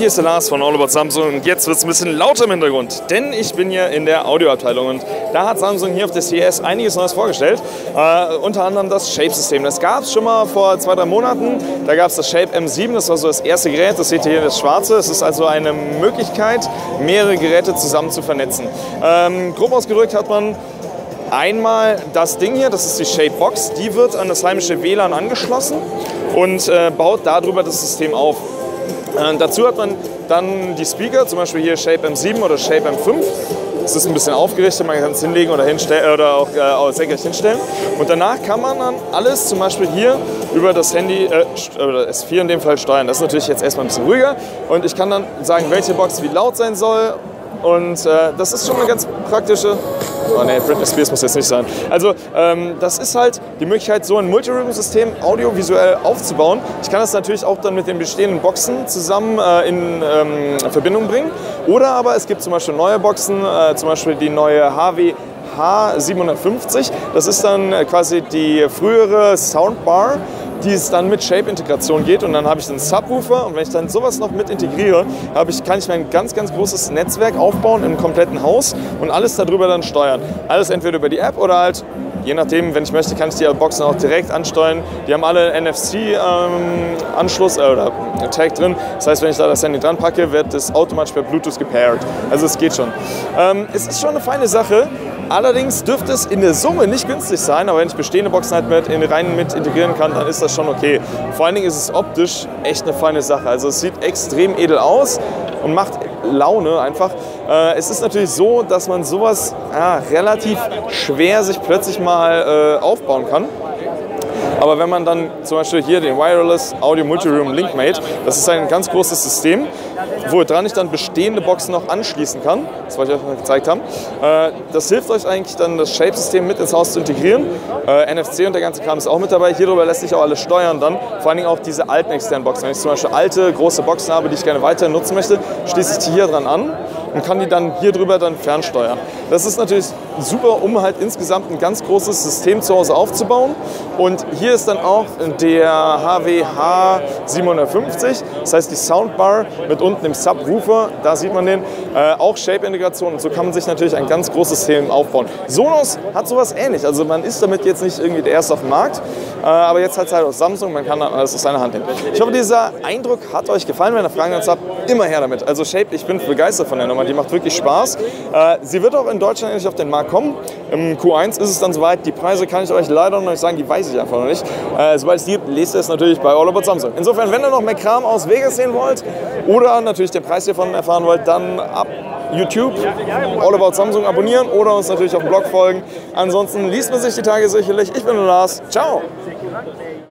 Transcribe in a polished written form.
hier ist der Lars von All About Samsung und jetzt wird es ein bisschen lauter im Hintergrund, denn ich bin hier in der Audioabteilung und da hat Samsung hier auf der CES einiges Neues vorgestellt, unter anderem das Shape-System. Das gab es schon mal vor 2-3 Monaten, da gab es das Shape M7, das war so das erste Gerät, das seht ihr hier, das schwarze. Es ist also eine Möglichkeit, mehrere Geräte zusammen zu vernetzen. Grob ausgedrückt hat man einmal das Ding hier, das ist die Shape Box, die wird an das heimische WLAN angeschlossen und baut darüber das System auf. Dazu hat man dann die Speaker, zum Beispiel hier Shape M7 oder Shape M5. Das ist ein bisschen aufgerichtet, man kann es hinlegen oder auch senkrecht hinstellen. Und danach kann man dann alles zum Beispiel hier über das Handy, oder S4 in dem Fall, steuern. Das ist natürlich jetzt erstmal ein bisschen ruhiger. Und ich kann dann sagen, welche Box wie laut sein soll. Und das ist schon eine ganz praktische... Oh ne, Britney Spears muss jetzt nicht sein. Also das ist halt die Möglichkeit, so ein Multiroom-System audiovisuell aufzubauen. Ich kann das natürlich auch dann mit den bestehenden Boxen zusammen in Verbindung bringen. Oder aber es gibt zum Beispiel neue Boxen, zum Beispiel die neue HW-H750. Das ist dann quasi die frühere Soundbar, die es dann mit Shape-Integration geht, und dann habe ich einen Subwoofer, und wenn ich dann sowas noch mit integriere, kann ich mir ein ganz, ganz großes Netzwerk aufbauen im kompletten Haus und alles darüber dann steuern. Alles entweder über die App oder halt, je nachdem, wenn ich möchte, kann ich die Boxen auch direkt ansteuern. Die haben alle NFC-Anschluss oder Tag drin. Das heißt, wenn ich da das Handy dran packe, wird das automatisch per Bluetooth gepaired. Also es geht schon. Es ist schon eine feine Sache. Allerdings dürfte es in der Summe nicht günstig sein, aber wenn ich bestehende Boxen halt mit integrieren kann, dann ist das schon okay. Vor allen Dingen ist es optisch echt eine feine Sache. Also es sieht extrem edel aus und macht Laune einfach. Es ist natürlich so, dass man sowas relativ schwer sich plötzlich mal aufbauen kann. Aber wenn man dann zum Beispiel hier den Wireless Audio Multiroom LinkMate, das ist ein ganz großes System, woran ich dann bestehende Boxen noch anschließen kann, das wollte ich euch mal gezeigt haben. Das hilft euch eigentlich dann, das Shape-System mit ins Haus zu integrieren. NFC und der ganze Kram ist auch mit dabei. Hierüber lässt sich auch alles steuern dann. Vor allen Dingen auch diese alten externen Boxen. Wenn ich zum Beispiel alte, große Boxen habe, die ich gerne weiterhin nutzen möchte, schließe ich die hier dran an und kann die dann hier drüber dann fernsteuern. Das ist natürlich super, um halt insgesamt ein ganz großes System zu Hause aufzubauen. Und hier ist dann auch der HW-H750, das heißt die Soundbar mit unten dem Subwoofer, da sieht man den, auch Shape-Integration, und so kann man sich natürlich ein ganz großes System aufbauen. Sonos hat sowas ähnlich, also man ist damit jetzt nicht irgendwie der Erste auf dem Markt, aber jetzt hat es halt auch Samsung, man kann dann alles aus seiner Hand nehmen. Ich hoffe, dieser Eindruck hat euch gefallen. Wenn ihr Fragen dazu habt, immer her damit. Also Shape, ich bin begeistert von der Nummer, die macht wirklich Spaß. Sie wird auch in Deutschland endlich auf den Markt kommen. Im Q1 ist es dann soweit. Die Preise kann ich euch leider noch nicht sagen, die weiß ich einfach noch nicht. Sobald es die gibt, lest ihr es natürlich bei All About Samsung. Insofern, wenn ihr noch mehr Kram aus Vegas sehen wollt oder natürlich den Preis hiervon erfahren wollt, dann ab YouTube All About Samsung abonnieren oder uns natürlich auf dem Blog folgen. Ansonsten liest man sich die Tage sicherlich. Ich bin der Lars. Ciao!